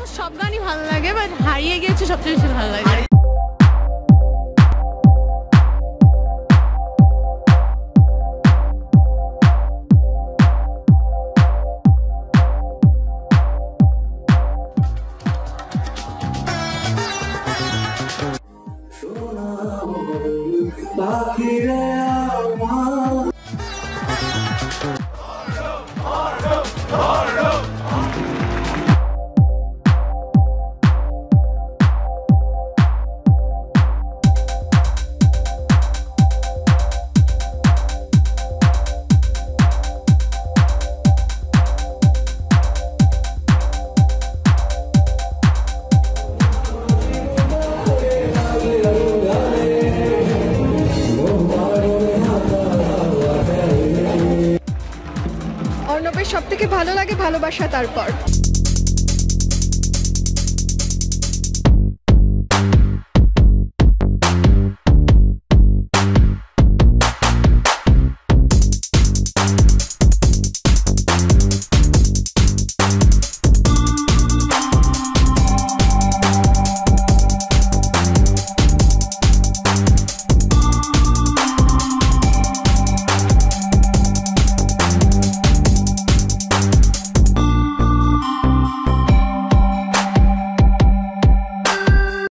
Almost সব গানই ভালো লাগে, বাট হারিয়ে গেছে সবচেয়ে বেশি ভালো লাগে। অর্ণবের সবথেকে ভালো লাগে ভালোবাসা তারপর।